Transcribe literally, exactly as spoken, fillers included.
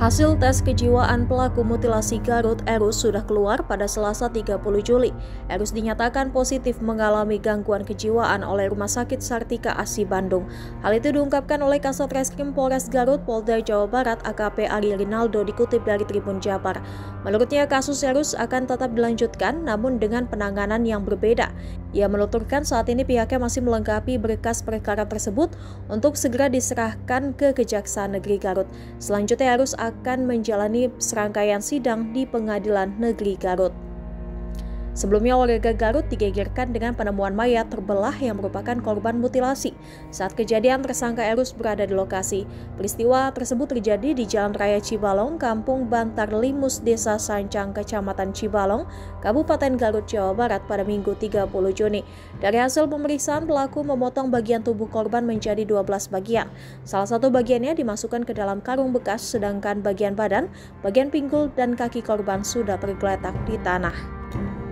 Hasil tes kejiwaan pelaku mutilasi Garut Erus sudah keluar pada Selasa tiga puluh Juli. Erus dinyatakan positif mengalami gangguan kejiwaan oleh Rumah Sakit Sartika Asi Bandung. Hal itu diungkapkan oleh Kasat Reskrim Polres Garut Polda Jawa Barat A K P Ari Rinaldo dikutip dari Tribun Jabar. Menurutnya kasus Erus akan tetap dilanjutkan namun dengan penanganan yang berbeda. Ia menuturkan saat ini pihaknya masih melengkapi berkas perkara tersebut untuk segera diserahkan ke Kejaksaan Negeri Garut. Selanjutnya Erus akan menjalani serangkaian sidang di Pengadilan Negeri Garut. Sebelumnya warga Garut digegerkan dengan penemuan mayat terbelah yang merupakan korban mutilasi. Saat kejadian tersangka Erus berada di lokasi. Peristiwa tersebut terjadi di Jalan Raya Cibalong, Kampung Bantar Limus, Desa Sancang, Kecamatan Cibalong, Kabupaten Garut, Jawa Barat pada Minggu tiga puluh Juni. Dari hasil pemeriksaan, pelaku memotong bagian tubuh korban menjadi dua belas bagian. Salah satu bagiannya dimasukkan ke dalam karung bekas, sedangkan bagian badan, bagian pinggul, dan kaki korban sudah tergeletak di tanah.